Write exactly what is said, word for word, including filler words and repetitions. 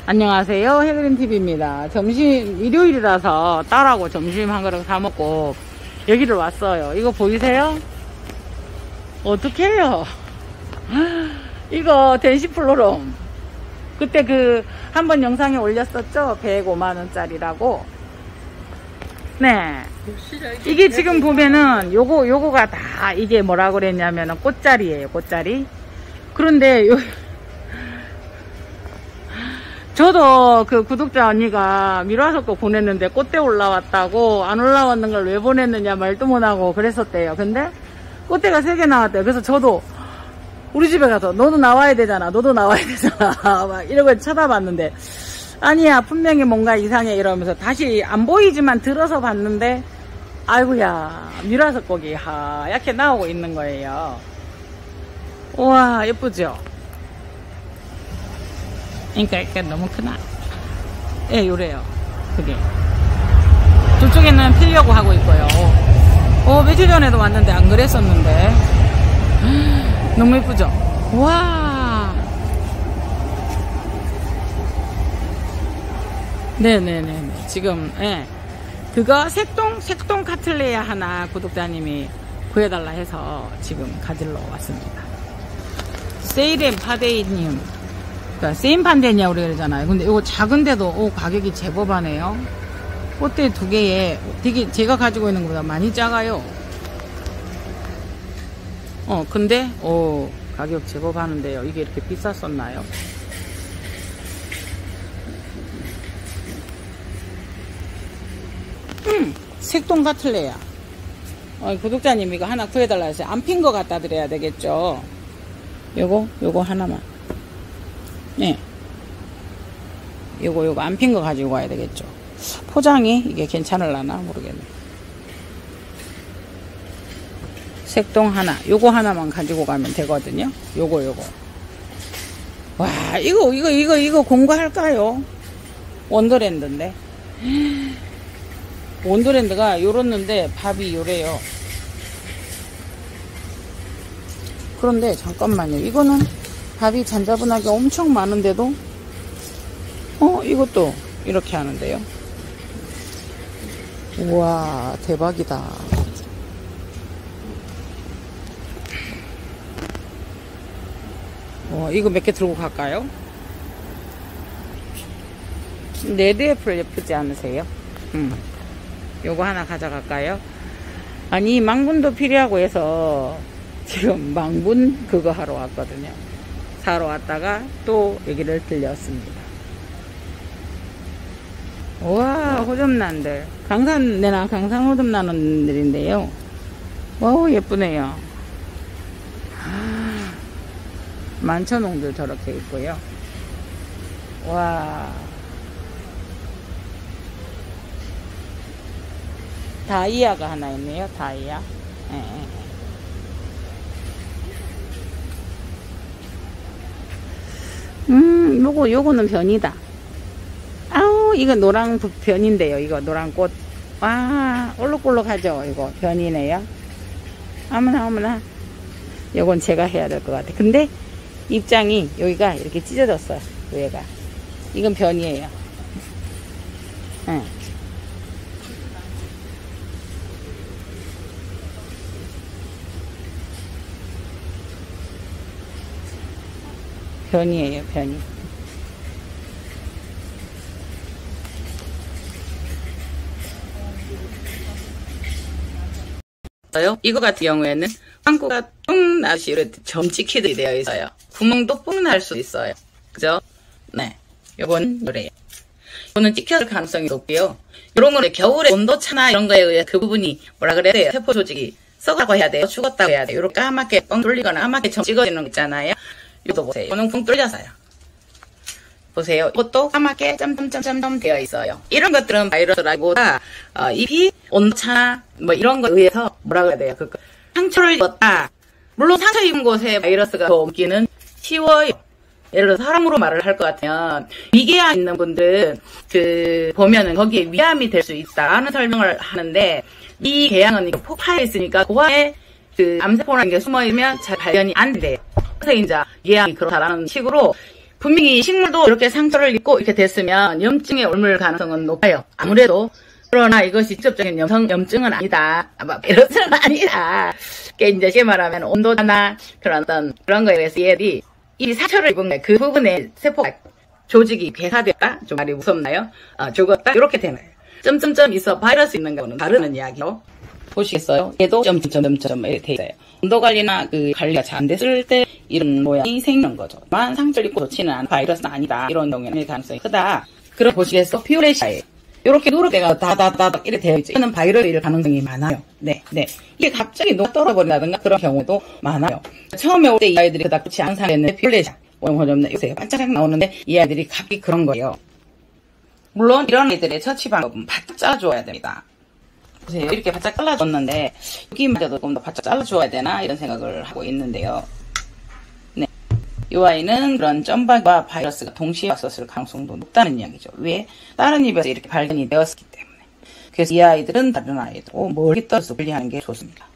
안녕하세요, 해그린티비입니다. 점심 일요일이라서 딸하고 점심 한 그릇 사먹고 여기를 왔어요. 이거 보이세요? 어떡해요. 이거 덴시플로럼 그때 그 한번 영상에 올렸었죠. 백오만 원짜리라고. 네, 이게 지금 보면은 요거 요거가 다 이게 뭐라 그랬냐면은 꽃자리예요, 꽃자리. 그런데 요 저도 그 구독자 언니가 미라서 거 보냈는데 꽃대 올라왔다고, 안 올라왔는 걸 왜 보냈느냐 말도 못하고 그랬었대요. 근데 꽃대가 세 개 나왔대요. 그래서 저도 우리 집에 가서 너도 나와야 되잖아, 너도 나와야 되잖아 막 이러고 쳐다봤는데, 아니야 분명히 뭔가 이상해 이러면서 다시 안 보이지만 들어서 봤는데, 아이고야 미라서 거기 하얗게 나오고 있는 거예요. 우와 예쁘죠? 그러니까, 그러니까 너무 크나? 예, 요래요. 그게. 저쪽에는 피려고 하고 있고요. 어, 며칠 전에도 왔는데 안 그랬었는데. 너무 예쁘죠? 와. 네네네. 지금, 예. 그거 색동, 색동 카틀레아 하나 구독자님이 구해달라 해서 지금 가지러 왔습니다. 세일앤 파데이님. 그러니까 세임 판대냐 우리 그러잖아요. 근데 이거 작은데도 오, 가격이 제법 하네요. 꽃대 두 개에 되게 제가 가지고 있는 것보다 많이 작아요. 어 근데 오 가격 제법 하는데요. 이게 이렇게 비쌌었나요? 음 색동 카틀레아. 어, 구독자님 이거 하나 구해달라 해서 안 핀 거 갖다 드려야 되겠죠. 요거 요거 하나만. 네. 요거 요거 안 핀 거 가지고 가야 되겠죠. 포장이 이게 괜찮을라나 모르겠네. 색동 하나, 요거 하나만 가지고 가면 되거든요. 요거 요거. 와, 이거 이거 이거 이거 공부할까요? 원더랜드인데. 원더랜드가 요렇는데 밥이 요래요. 그런데 잠깐만요. 이거는 밥이 잔자분하게 엄청 많은데도 어 이것도 이렇게 하는데요. 우와 대박이다. 어, 이거 몇 개 들고 갈까요? 레드 애플 예쁘지 않으세요? 음. 요거 하나 가져갈까요? 아니 망분도 필요하고 해서 지금 망분 그거 하러 왔거든요. 사러 왔다가 또 여기를 들렸습니다. 우와 호접란들, 강산 내나 강산 호접란들인데요. 와우 예쁘네요. 아, 만천홍도 저렇게 있고요. 와 다이아가 하나 있네요. 다이아. 예, 예. 음, 요거, 요거는 변이다. 아우, 이거 노랑 변인데요. 이거 노란 꽃. 와, 올록올록하죠? 이거 변이네요. 아무나, 아무나. 요건 제가 해야 될 것 같아. 근데 입장이 여기가 이렇게 찢어졌어요. 위에가. 이건 변이에요. 응. 변이에요, 변이. 이거 같은 경우에는 빵꾸가 뿡 나시 이렇게 점 찍히듯이 되어 있어요. 구멍도 뿡 날 수 있어요. 그죠? 네. 요건 요래요. 이거는 찍힐 가능성이 높고요. 요런 거는 겨울에 온도차나 이런 거에 의해 그 부분이 뭐라 그래야 돼요? 세포 조직이 썩었다고 해야 돼요? 죽었다고 해야 돼요? 이렇게 까맣게 뻥 뚫리거나 까맣게 점 찍어지는 거 있잖아요. 이것도 보세요. 이거는 쿵 뚫려서요. 보세요. 이것도 까맣게 점점점점 되어 있어요. 이런 것들은 바이러스라기보다 어, 잎이 온도차나 뭐 이런 거에 의해서 뭐라 그래야 돼요? 그 상처를 입었다. 물론 상처 입은 곳에 바이러스가 더 옮기는 쉬워요. 예를 들어 사람으로 말을 할 것 같으면 위궤양 있는 분들은 그 보면은 거기에 위암이 될 수 있다라는 설명을 하는데, 이 궤양은 폭파해 있으니까 그 안에 그 암세포라는 게 숨어 있으면 잘 발견이 안 돼요. 그래서 이제 위궤양이 그렇다라는 식으로 분명히 식물도 이렇게 상처를 입고 이렇게 됐으면 염증에 옮을 가능성은 높아요. 아무래도. 그러나 이것이 직접적인 염성, 염증은 아니다. 아마 바이러스는 아니다. 그게 이제 쉽게 말하면 온도나 그런 어떤 그런 거에 대해서 얘들이 이 상처를 입은 거예요. 그 부분에 세포가 조직이 괴사됐다? 좀 말이 무섭나요? 어, 죽었다? 이렇게 되나요? 점점점 있어 바이러스 있는 거는 다른 이야기로. 보시겠어요? 얘도 점점점점 이렇게 돼 있어요. 온도 관리나 그 관리가 잘 안 됐을 때 이런 모양이 생기는 거죠. 만 상처를 입고 좋지는 않은 바이러스는 아니다. 이런 경우에는 가능성이 크다. 그럼 보시겠어? 피오레시아에 이렇게 누렇게가 다다다닥 이렇게 되어 있죠. 이거는 바이러스일 가능성이 많아요. 네, 네. 이게 갑자기 녹아 떨어버린다든가 그런 경우도 많아요. 처음에 올 때 이 아이들이 그닥 좋지 않은 상태였는데 피오레시아 모형호접네 요새 반짝반짝 나오는데 이 아이들이 갑자기 그런 거예요. 물론 이런 아이들의 처치 방법은 바짝 잘라줘야 됩니다. 보세요. 이렇게 바짝 잘라줬는데 여기마저도 조금 더 바짝 잘라줘야 되나 이런 생각을 하고 있는데요. 네, 이 아이는 그런 점박이와 바이러스가 동시에 왔었을 가능성도 높다는 이야기죠. 왜? 다른 입에서 이렇게 발견이 되었기 때문에. 그래서 이 아이들은 다른 아이들하고 멀리 떨어져서 분리하는 게 좋습니다.